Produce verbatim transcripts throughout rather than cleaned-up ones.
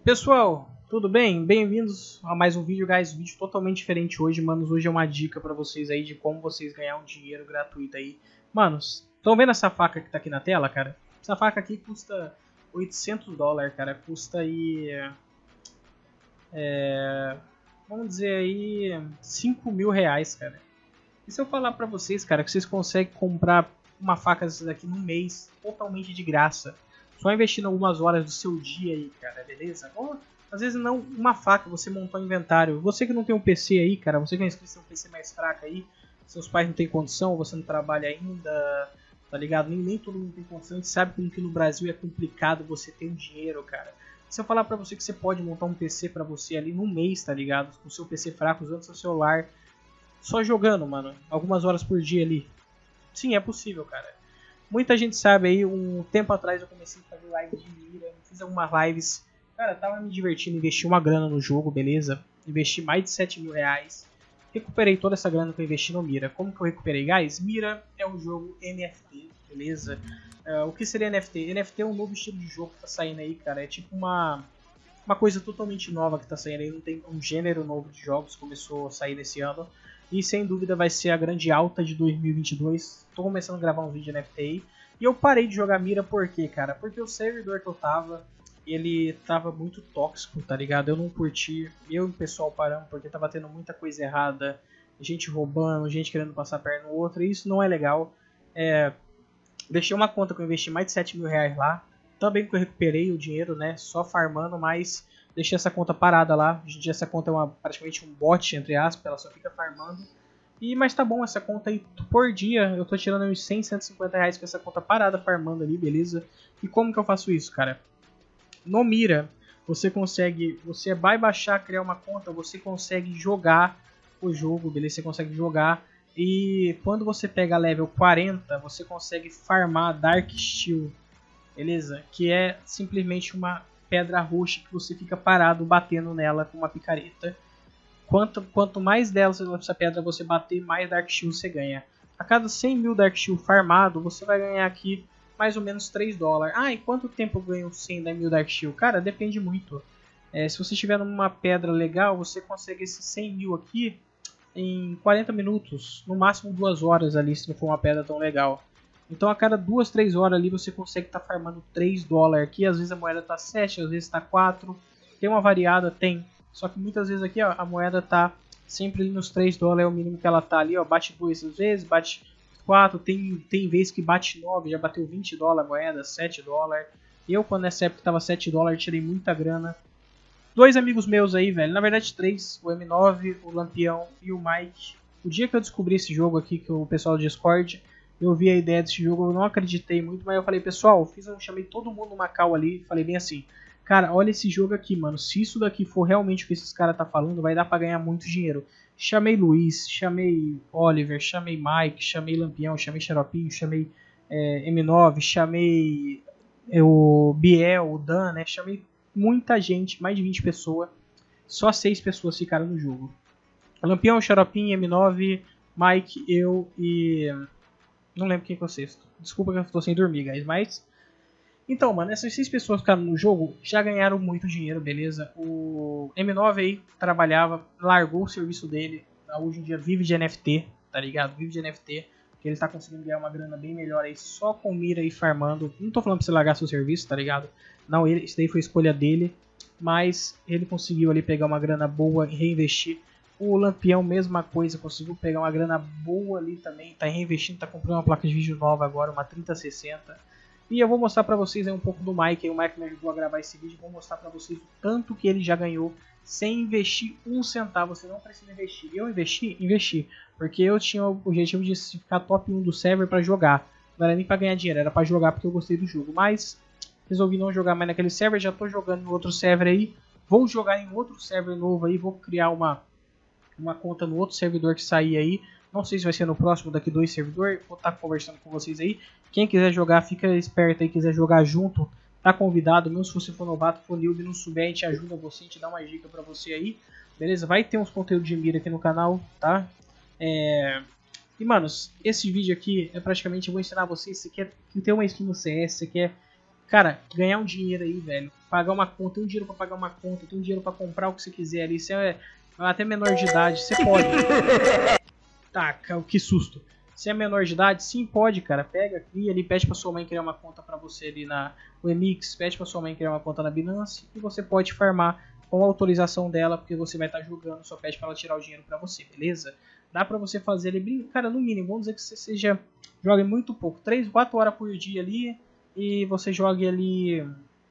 Pessoal, tudo bem? Bem-vindos a mais um vídeo, guys. Vídeo totalmente diferente hoje, manos. Hoje é uma dica pra vocês aí de como vocês ganhar um dinheiro gratuito aí. Manos, estão vendo essa faca que tá aqui na tela, cara? Essa faca aqui custa oitocentos dólares, cara. Custa aí... É... Vamos dizer aí... cinco mil reais, cara. E se eu falar pra vocês, cara, que vocês conseguem comprar uma faca dessa daqui num mês, totalmente de graça. Só investindo algumas horas do seu dia aí, cara, beleza? Ou, às vezes não uma faca, você montar um inventário. Você que não tem um P C aí, cara, você que é inscrito em um P C mais fraco aí, seus pais não tem condição, você não trabalha ainda, tá ligado? Nem, nem todo mundo tem condição, a gente sabe como que no Brasil é complicado você ter um dinheiro, cara. Se eu falar pra você que você pode montar um P C pra você ali num mês, tá ligado? Com o seu P C fraco, usando seu celular, só jogando, mano, algumas horas por dia ali. Sim, é possível, cara. Muita gente sabe aí, um tempo atrás eu comecei a fazer live de mira, fiz algumas lives, cara, tava me divertindo, investi uma grana no jogo, beleza? Investi mais de sete mil reais, recuperei toda essa grana que eu investi no mira. Como que eu recuperei, guys? Mira é um jogo N F T, beleza? Uh, o que seria N F T? N F T é um novo estilo de jogo que tá saindo aí, cara, é tipo uma, uma coisa totalmente nova que tá saindo aí, não tem um gênero novo de jogos, começou a sair nesse ano. E sem dúvida vai ser a grande alta de dois mil e vinte e dois. Tô começando a gravar um vídeo de N F T aí. E eu parei de jogar mira por quê, cara? Porque o servidor que eu tava, ele tava muito tóxico, tá ligado? Eu não curti, eu e o pessoal paramos porque tava tendo muita coisa errada. Gente roubando, gente querendo passar a perna no outro. E isso não é legal. É, deixei uma conta que eu investi mais de sete mil reais lá. Também que eu recuperei o dinheiro, né? Só farmando, mas... deixei essa conta parada lá. Hoje em dia essa conta é uma, praticamente um bot, entre aspas. Ela só fica farmando. E, mas tá bom, essa conta aí por dia eu tô tirando uns cem, cento e cinquenta reais com essa conta parada farmando ali, beleza? E como que eu faço isso, cara? No Mira, você consegue... Você vai baixar, criar uma conta, você consegue jogar o jogo, beleza? Você consegue jogar. E quando você pega level quarenta, você consegue farmar Dark Steel, beleza? Que é simplesmente uma... pedra roxa que você fica parado batendo nela com uma picareta. Quanto, quanto mais delas essa pedra você bater, mais Dark Shield você ganha. A cada cem mil Dark Shield farmado, você vai ganhar aqui mais ou menos três dólares. Ah, e quanto tempo eu ganho cem mil Dark Shield? Cara, depende muito. É, se você estiver numa pedra legal, você consegue esses cem mil aqui em quarenta minutos. No máximo duas horas ali, se não for uma pedra tão legal. Então a cada duas, três horas ali você consegue estar tá farmando três dólares aqui. Às vezes a moeda está sete, às vezes está quatro. Tem uma variada? Tem. Só que muitas vezes aqui ó, a moeda está sempre ali nos três dólares, é o mínimo que ela está ali. Ó, bate duas vezes, bate quatro. Tem, tem vezes que bate nove, já bateu vinte dólares a moeda, sete dólares. Eu quando nessa época estava sete dólares tirei muita grana. Dois amigos meus aí, velho. Na verdade três. O M nove, o Lampião e o Mike. O dia que eu descobri esse jogo aqui, que o pessoal do Discord... eu vi a ideia desse jogo, eu não acreditei muito, mas eu falei, pessoal, fiz, eu chamei todo mundo no Macau ali, falei bem assim, cara, olha esse jogo aqui, mano, se isso daqui for realmente o que esses caras tá falando, vai dar pra ganhar muito dinheiro. Chamei Luiz, chamei Oliver, chamei Mike, chamei Lampião, chamei Xaropinho, chamei é, M nove, chamei é, o Biel, o Dan, né, chamei muita gente, mais de vinte pessoas, só seis pessoas ficaram no jogo. Lampião, Xaropinho, M nove, Mike, eu e... não lembro quem foi o sexto. Desculpa que eu estou sem dormir, guys. Mas... então, mano, essas seis pessoas que ficaram no jogo já ganharam muito dinheiro, beleza? O M nove aí trabalhava, largou o serviço dele. Hoje em dia vive de N F T, tá ligado? Vive de N F T. Que ele tá conseguindo ganhar uma grana bem melhor aí só com mira e farmando. Não tô falando pra você largar seu serviço, tá ligado? Não, ele, isso daí foi escolha dele. Mas ele conseguiu ali pegar uma grana boa e reinvestir. O Lampião, mesma coisa, conseguiu pegar uma grana boa ali também, tá reinvestindo, tá comprando uma placa de vídeo nova agora, uma trinta sessenta. E eu vou mostrar pra vocês aí um pouco do Mike, aí o Mike me ajudou a gravar esse vídeo, vou mostrar pra vocês o tanto que ele já ganhou sem investir um centavo, você não precisa investir. Eu investi? Investi, porque eu tinha o objetivo de ficar top um do server pra jogar, não era nem pra ganhar dinheiro, era pra jogar porque eu gostei do jogo, mas resolvi não jogar mais naquele server, já tô jogando em outro server aí, vou jogar em outro server novo aí, vou criar uma... uma conta no outro servidor que sair aí. Não sei se vai ser no próximo, daqui dois servidores. Vou estar conversando com vocês aí. Quem quiser jogar, fica esperto aí. Quiser jogar junto, tá convidado. Mesmo se você for novato, for noob, não souber, a gente ajuda você, a gente dá uma dica pra você aí. Beleza? Vai ter uns conteúdos de mira aqui no canal, tá? É... E, manos, esse vídeo aqui é praticamente, eu vou ensinar vocês, você quer ter uma skin no C S, você quer Cara, ganhar um dinheiro aí, velho. Pagar uma conta, tem um dinheiro pra pagar uma conta, tem um dinheiro pra comprar o que você quiser ali. Você é até menor de idade, você pode. Tá, que susto. Se é menor de idade, sim, pode, cara. Pega, cria ali, pede pra sua mãe criar uma conta pra você ali na O M X, pede pra sua mãe criar uma conta na Binance e você pode farmar com a autorização dela, porque você vai estar jogando, só pede pra ela tirar o dinheiro pra você, beleza? Dá pra você fazer ali, cara, no mínimo, vamos dizer que você seja, jogue muito pouco, três, quatro horas por dia ali, e você jogue ali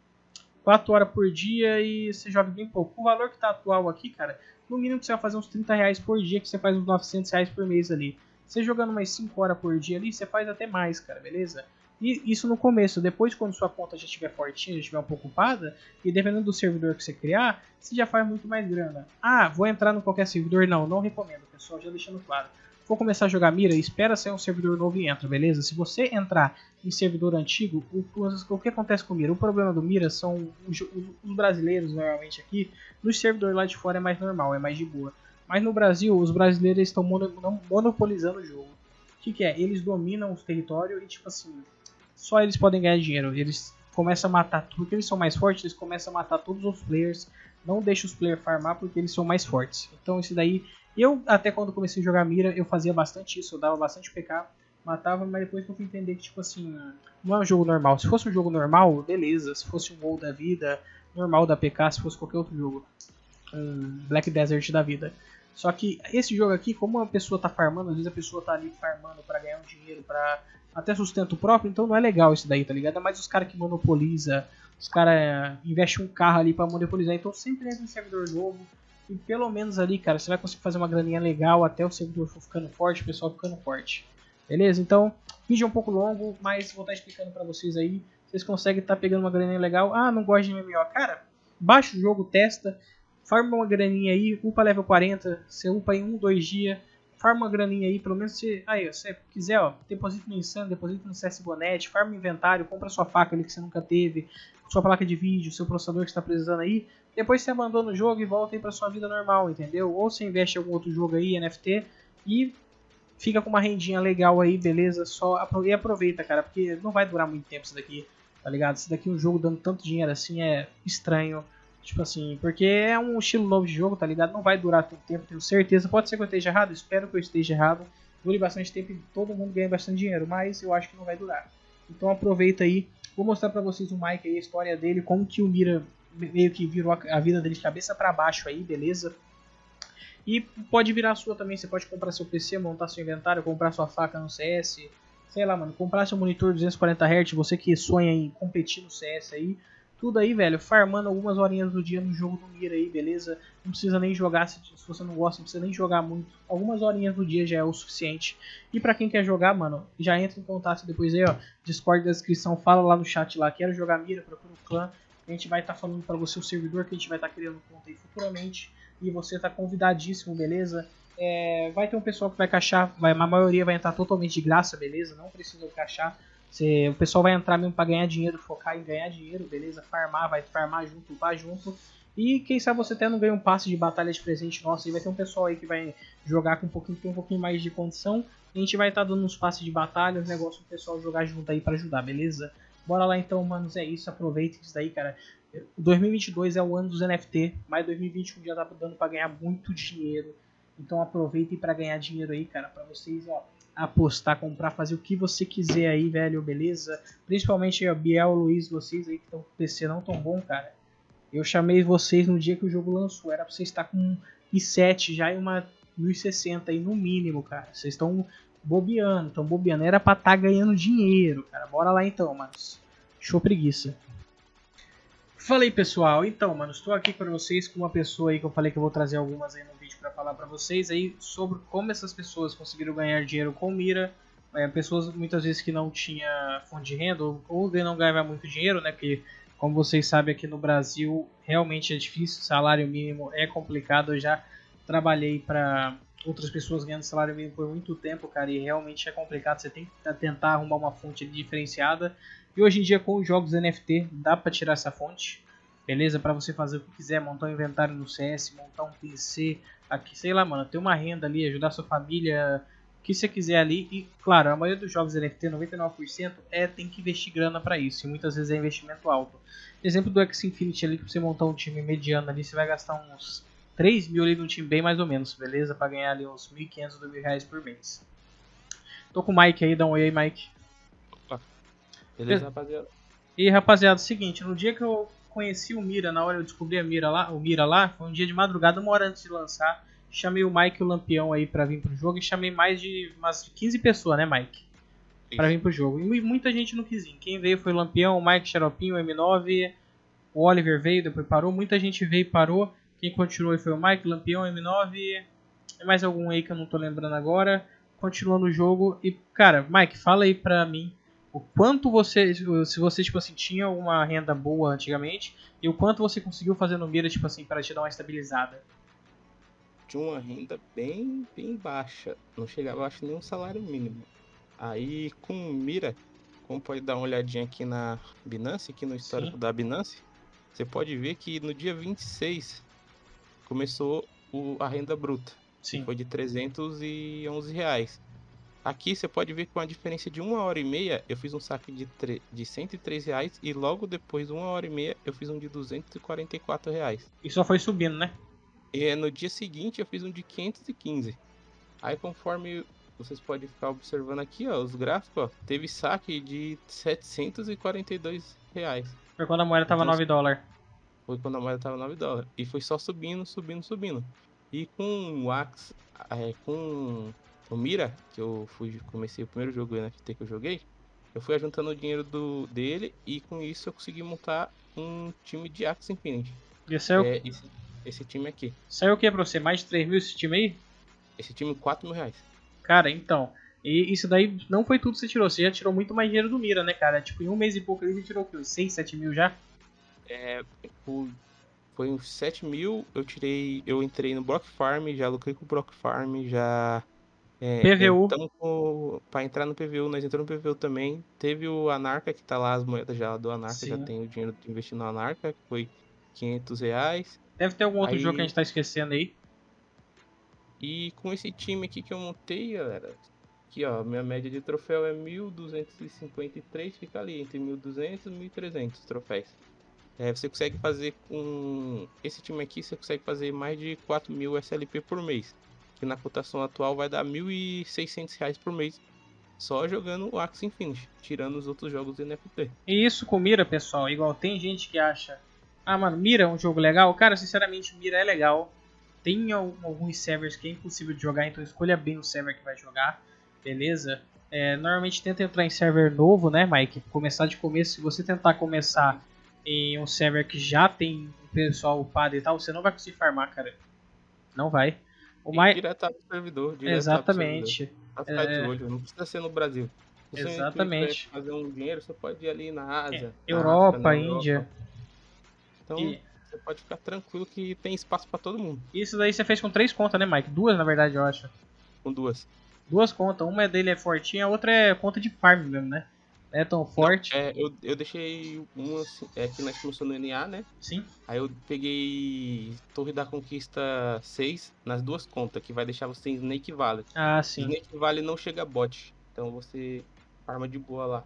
quatro horas por dia e você joga bem pouco. O valor que tá atual aqui, cara, no mínimo que você vai fazer uns trinta reais por dia, que você faz uns novecentos reais por mês ali. Você jogando mais cinco horas por dia ali, você faz até mais, cara, beleza? E isso no começo. Depois, quando sua conta já estiver fortinha, já estiver um pouco ocupada, e dependendo do servidor que você criar, você já faz muito mais grana. Ah, vou entrar no qualquer servidor? Não, não recomendo, pessoal, já deixando claro. For começar a jogar mira, espera sair um servidor novo e entra, beleza? Se você entrar em servidor antigo, o, o que acontece com o mira? O problema do mira são os, os brasileiros, normalmente aqui, nos servidores lá de fora é mais normal, é mais de boa. Mas no Brasil, os brasileiros estão monopolizando o jogo. O que, que é? Eles dominam os territórios e, tipo assim, só eles podem ganhar dinheiro. Eles começam a matar tudo, porque eles são mais fortes, eles começam a matar todos os players. Não deixa os players farmar porque eles são mais fortes. Então isso daí, eu até quando comecei a jogar mira, eu fazia bastante isso, eu dava bastante P K, matava, mas depois que eu fui entender que, tipo assim, não é um jogo normal. Se fosse um jogo normal, beleza. Se fosse um WoW da vida, normal da P K, se fosse qualquer outro jogo. Um Black Desert da vida. Só que esse jogo aqui, como a pessoa tá farmando, às vezes a pessoa tá ali farmando pra ganhar um dinheiro, pra até sustento próprio, então não é legal isso daí, tá ligado? É mais os caras que monopoliza, os caras investem um carro ali pra monopolizar, então sempre entra um servidor novo, e pelo menos ali, cara, você vai conseguir fazer uma graninha legal até o servidor for ficando forte, o pessoal ficando forte. Beleza? Então, vídeo é um pouco longo, mas vou estar explicando pra vocês aí, vocês conseguem estar tá pegando uma graninha legal. Ah, não gosto de M M O. Cara, baixa o jogo, testa, farma uma graninha aí, upa level quarenta, você upa em um, dois dias, farma uma graninha aí, pelo menos se aí, se você quiser, ó, deposita no Insano, deposita no C S G O ponto net, farma inventário, compra sua faca ali que você nunca teve, sua placa de vídeo, seu processador que está precisando aí, depois você abandona o jogo e volta aí pra sua vida normal, entendeu? Ou você investe em algum outro jogo aí, N F T, e fica com uma rendinha legal aí, beleza? Só e aproveita, cara, porque não vai durar muito tempo isso daqui, tá ligado? Isso daqui um jogo dando tanto dinheiro assim é estranho. Tipo assim, porque é um estilo novo de jogo, tá ligado? Não vai durar tanto tempo, tenho certeza. Pode ser que eu esteja errado, espero que eu esteja errado. Dure bastante tempo e todo mundo ganha bastante dinheiro, mas eu acho que não vai durar. Então aproveita aí. Vou mostrar pra vocês o Mike aí, a história dele, como que o Mira meio que virou a vida dele de cabeça pra baixo aí, beleza? E pode virar a sua também, você pode comprar seu P C, montar seu inventário, comprar sua faca no C S, sei lá, mano, comprar seu monitor duzentos e quarenta hertz, você que sonha em competir no C S aí. Tudo aí, velho, farmando algumas horinhas do dia no jogo do Mira aí, beleza? Não precisa nem jogar, se, se você não gosta, não precisa nem jogar muito. Algumas horinhas do dia já é o suficiente. E pra quem quer jogar, mano, já entra em contato depois aí, ó. Discord da descrição, fala lá no chat lá, quero jogar Mira, procura o clã. A gente vai estar tá falando pra você o servidor que a gente vai estar tá criando conta aí futuramente. E você tá convidadíssimo, beleza? É, vai ter um pessoal que vai caixar, vai, a maioria vai entrar totalmente de graça, beleza? Não precisa caixar. Você, o pessoal vai entrar mesmo para ganhar dinheiro, focar em ganhar dinheiro, beleza? Farmar, vai farmar junto, upar junto. E quem sabe você até não ganha um passe de batalha de presente nosso. E vai ter um pessoal aí que vai jogar com um pouquinho, tem um pouquinho mais de condição. E a gente vai estar tá dando uns passes de batalha, os negócios pro pessoal jogar junto aí para ajudar, beleza? Bora lá então, manos, é isso. Aproveitem isso daí, cara. dois mil e vinte e dois é o ano dos N F T, mas dois mil e vinte e um já tá dando para ganhar muito dinheiro. Então aproveitem para ganhar dinheiro aí, cara, para vocês, ó, apostar, comprar, fazer o que você quiser aí, velho, beleza? Principalmente o Biel, Luiz, vocês aí que estão com o P C não tão bom, cara. Eu chamei vocês no dia que o jogo lançou, era pra vocês estar com um i sete já e uma mil e sessenta aí no mínimo, cara. Vocês estão bobeando, estão bobeando. Era pra estar ganhando dinheiro, cara. Bora lá então, manos. Show preguiça. Fala aí, pessoal. Então, mano, estou aqui para vocês com uma pessoa aí que eu falei que eu vou trazer algumas aí no vídeo para falar para vocês aí sobre como essas pessoas conseguiram ganhar dinheiro com Mira. É, pessoas muitas vezes que não tinha fonte de renda ou, ou não ganhava muito dinheiro, né? Porque, como vocês sabem, aqui no Brasil realmente é difícil, salário mínimo é complicado. Eu já trabalhei para outras pessoas ganhando salário mínimo por muito tempo, cara, e realmente é complicado. Você tem que tentar arrumar uma fonte diferenciada. E hoje em dia com os jogos N F T dá para tirar essa fonte, beleza? Para você fazer o que quiser, montar um inventário no C S, montar um P C, aqui, sei lá, mano, ter uma renda ali, ajudar sua família, o que você quiser ali. E, claro, a maioria dos jogos N F T, noventa e nove por cento, é, tem que investir grana para isso. E muitas vezes é investimento alto. Exemplo do Axie Infinity ali, pra você montar um time mediano ali, você vai gastar uns três mil ali num time bem mais ou menos, beleza? Para ganhar ali uns mil e quinhentos, dois mil reais por mês. Tô com o Mike aí, dá um oi aí, Mike. Opa. Beleza, rapaziada? E rapaziada, é o seguinte, no dia que eu conheci o Mira, na hora eu descobri a Mira lá, o Mira lá, foi um dia de madrugada, uma hora antes de lançar. Chamei o Mike e o Lampião aí pra vir pro jogo e chamei mais de umas quinze pessoas, né, Mike? Pra vir pro jogo. E muita gente não quis ir. Quem veio foi o Lampião, o Mike, Xaropinho, o M nove, o Oliver veio, depois parou. Muita gente veio e parou. Quem continuou foi o Mike, o Lampião, o M nove e mais algum aí que eu não tô lembrando agora. Continuando o jogo. E, cara, Mike, fala aí pra mim o quanto você, se você, tipo assim, tinha uma renda boa antigamente e o quanto você conseguiu fazer no Mira, tipo assim, para te dar uma estabilizada. Tinha uma renda bem, bem baixa. Não chegava, acho, nem um salário mínimo. Aí, com Mira, como pode dar uma olhadinha aqui na Binance, aqui no histórico Sim. da Binance, você pode ver que no dia vinte e seis começou o, a renda bruta. Sim. Que foi de trezentos e onze reais. Aqui você pode ver que com a diferença de uma hora e meia, eu fiz um saque de, de cento e três reais e logo depois, uma hora e meia, eu fiz um de duzentos e quarenta e quatro reais. E só foi subindo, né? E no dia seguinte eu fiz um de quinhentos e quinze. Aí conforme vocês podem ficar observando aqui, ó, os gráficos, ó, teve saque de setecentos e quarenta e dois reais. Foi quando a moeda tava então, nove dólares. Foi quando a moeda tava nove dólares. E foi só subindo, subindo, subindo. E com o Axe, é, com o Mira, que eu fui, comecei o primeiro jogo N F T que eu joguei, eu fui juntando o dinheiro do, dele e com isso eu consegui montar um time de Axie Infinity. E saiu... É esse, esse time aqui. Saiu o que pra você? Mais de três mil esse time aí? Esse time, quatro mil reais. Cara, então, e isso daí não foi tudo que você tirou, você já tirou muito mais dinheiro do Mira, né, cara? Tipo, em um mês e pouco ali você tirou o quê? seis, sete mil já? É, foi uns sete mil, eu tirei, eu entrei no Block Farm, já lucrei com o Block Farm, já... É, P V U. Então, para entrar no P V U, nós entramos no P V U também. Teve o Anarca, que tá lá, as moedas já do Anarca, Sim. já tem o dinheiro de investir no Anarca, que foi quinhentos reais. Deve ter algum outro aí... jogo que a gente tá esquecendo aí. E com esse time aqui que eu montei, galera, aqui ó, minha média de troféu é mil duzentos e cinquenta e três, fica ali entre mil e duzentos e mil e trezentos troféus. É, você consegue fazer com esse time aqui, você consegue fazer mais de quatro mil S L P por mês. Que na cotação atual vai dar mil e seiscentos reais por mês. Só jogando o Axie Infinity, tirando os outros jogos do N F T. E isso com Mira, pessoal, igual tem gente que acha... Ah, mano, Mira é um jogo legal? Cara, sinceramente, Mira é legal. Tem alguns servers que é impossível de jogar, então escolha bem o server que vai jogar, beleza? É, normalmente tenta entrar em server novo, né, Mike? Começar de começo. Se você tentar começar em um server que já tem o pessoal upado e tal, você não vai conseguir farmar, cara. Não vai. O mais... Direto no servidor. Direto Exatamente. Pra ficar é... de olho, não precisa ser no Brasil. Se Exatamente. você fazer um dinheiro, você pode ir ali na Ásia. É. Europa, África, Índia. Europa. Então... E... você pode ficar tranquilo que tem espaço pra todo mundo. Isso daí você fez com três contas, né, Mike? Duas, na verdade, eu acho. Com duas. Duas contas. Uma dele é fortinha, a outra é conta de farm mesmo, né? Não é tão forte. Não, é, eu, eu deixei uma é, que nós começamos no N A, né? Sim. Aí eu peguei Torre da Conquista seis nas duas contas, que vai deixar você em Snake Valley. Ah, sim. Snake Valley não chega bot, então você farma de boa lá.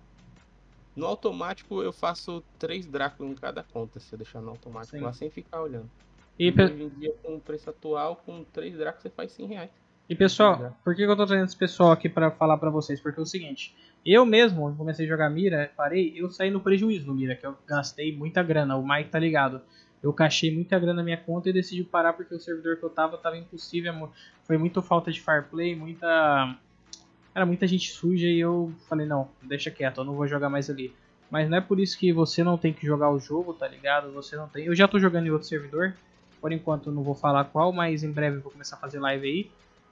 No automático eu faço três Drácula em cada conta, se eu deixar no automático Sim. lá sem ficar olhando. E, e pe... hoje em dia, com o preço atual, com três Dráculas você faz cem reais. E pessoal, por que eu tô trazendo esse pessoal aqui pra falar pra vocês? Porque é o seguinte, eu mesmo, eu comecei a jogar Mira, parei, eu saí no prejuízo no Mira, que eu gastei muita grana, o Mike tá ligado. Eu cachei muita grana na minha conta e decidi parar porque o servidor que eu tava tava impossível, foi muito falta de farplay, muita... Era muita gente suja e eu falei, não, deixa quieto, eu não vou jogar mais ali. Mas não é por isso que você não tem que jogar o jogo, tá ligado? Você não tem... Eu já tô jogando em outro servidor, por enquanto eu não vou falar qual, mas em breve eu vou começar a fazer live aí.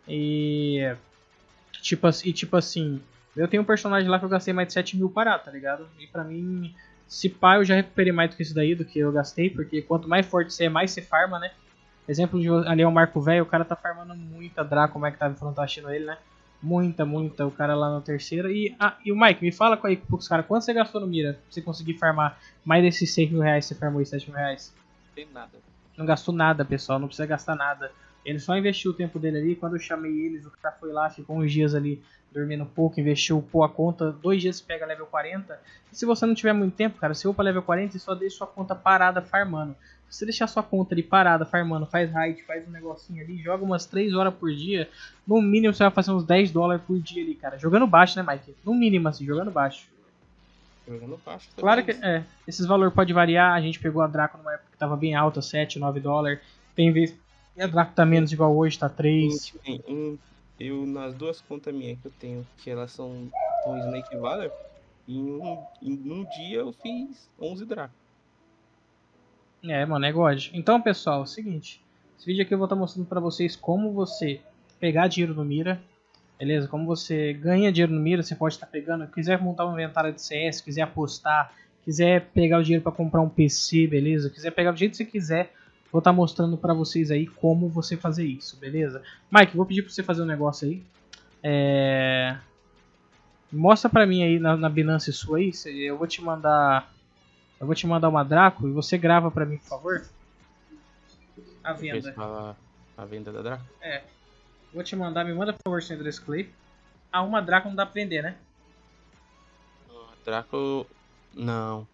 E tipo, e tipo assim, eu tenho um personagem lá que eu gastei mais de sete mil parado, tá ligado? E pra mim, se pá, eu já recuperei mais do que isso daí, do que eu gastei, porque quanto mais forte você é, mais você farma, né? Exemplo de ali é o Marco Velho, o cara tá farmando muita Draco, como é que tava falando, tá achando ele, né? Muita, muita, o cara lá na terceira. E, ah, e o Mike, me fala aí com os caras, quanto você gastou no Mira pra você conseguir farmar mais desses seis mil reais que você farmou e sete mil reais? Não tem nada. Não gastou nada, pessoal, não precisa gastar nada. Ele só investiu o tempo dele ali. Quando eu chamei eles, o cara foi lá, ficou uns dias ali dormindo um pouco, investiu pô, a conta. Dois dias você pega level quarenta. E se você não tiver muito tempo, cara, você upa level quarenta e só deixa sua conta parada farmando. Se você deixar sua conta ali parada farmando, faz raid, faz um negocinho ali, joga umas três horas por dia, no mínimo você vai fazer uns dez dólares por dia ali, cara. Jogando baixo, né, Mike? No mínimo, assim, jogando baixo. Jogando baixo também. Claro que é, esses valores podem variar. A gente pegou a Draco numa época que tava bem alta, sete, nove dólares. Tem vez que a Draco tá menos, igual hoje, tá três. Em, em, eu, nas duas contas minhas que eu tenho, que elas são um Snake Valor, em um, em um dia eu fiz onze Draco. É, mano, é God. Então, pessoal, é o seguinte. Esse vídeo aqui eu vou estar mostrando pra vocês como você pegar dinheiro no Mira. Beleza? Como você ganha dinheiro no Mira, você pode estar pegando. Quiser montar um inventário de C S, quiser apostar, quiser pegar o dinheiro para comprar um P C, beleza? Quiser pegar do jeito que você quiser, vou estar mostrando para vocês aí como você fazer isso, beleza? Mike, vou pedir para você fazer um negócio aí. É... Mostra para mim aí na, na Binance sua aí. Eu vou te mandar, eu vou te mandar uma Draco e você grava para mim, por favor. A venda. A venda da Draco? É. Vou te mandar, me manda por favor seu endereço Clay. Ah, uma Draco não dá pra vender, né? Draco. Não.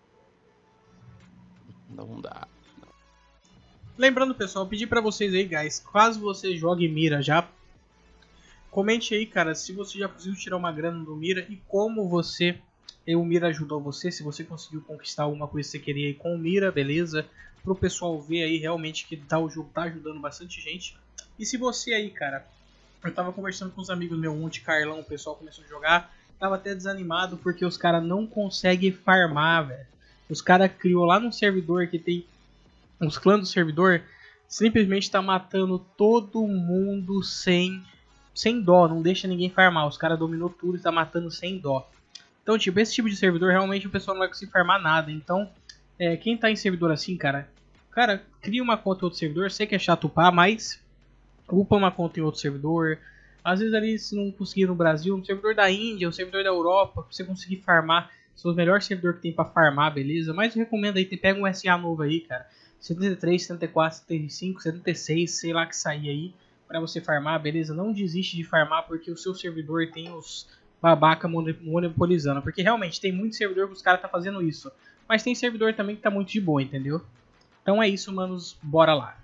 Não dá. Não. Lembrando, pessoal, pedir pra vocês aí, guys, caso você jogue Mira já, comente aí, cara, se você já conseguiu tirar uma grana do Mira e como você, o Mira ajudou você, se você conseguiu conquistar alguma coisa que você queria aí com o Mira, beleza? Pro pessoal ver aí realmente que tá, o jogo tá ajudando bastante gente. E se você aí, cara, eu tava conversando com uns amigos meus, um de Carlão, o pessoal começou a jogar, tava até desanimado porque os caras não conseguem farmar, velho. Os caras criou lá num servidor que tem os clãs do servidor, simplesmente tá matando todo mundo sem, sem dó, não deixa ninguém farmar. Os caras dominou tudo e tá matando sem dó. Então, tipo, esse tipo de servidor realmente o pessoal não vai conseguir farmar nada. Então, é, quem tá em servidor assim, cara, cara, cria uma conta em outro servidor, sei que é chato upar, mas upa uma conta em outro servidor. Às vezes ali, se não conseguir no Brasil, um servidor da Índia, um servidor da Europa, pra você conseguir farmar. São os melhores servidores que tem pra farmar, beleza? Mas eu recomendo aí, pega um S A novo aí, cara. setenta e três, setenta e quatro, setenta e cinco, setenta e seis, sei lá que sair aí, pra você farmar, beleza? Não desiste de farmar porque o seu servidor tem os babaca monopolizando. Porque realmente tem muito servidor que os caras tá fazendo isso. Mas tem servidor também que tá muito de boa, entendeu? Então é isso, manos. Bora lá.